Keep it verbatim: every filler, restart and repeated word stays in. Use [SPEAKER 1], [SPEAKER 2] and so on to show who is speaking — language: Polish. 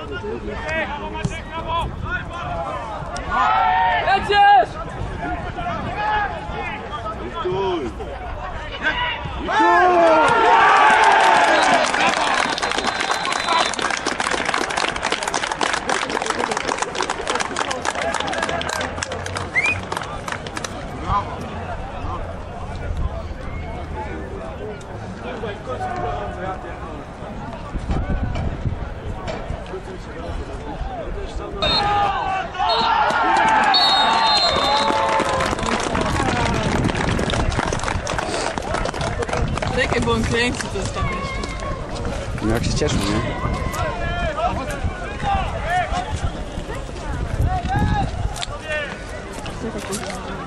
[SPEAKER 1] Lecisz!
[SPEAKER 2] Stój!
[SPEAKER 1] Czekaj, bo on kręci to jest tam jeszcze.
[SPEAKER 3] No jak się cieszą, nie?
[SPEAKER 1] Co to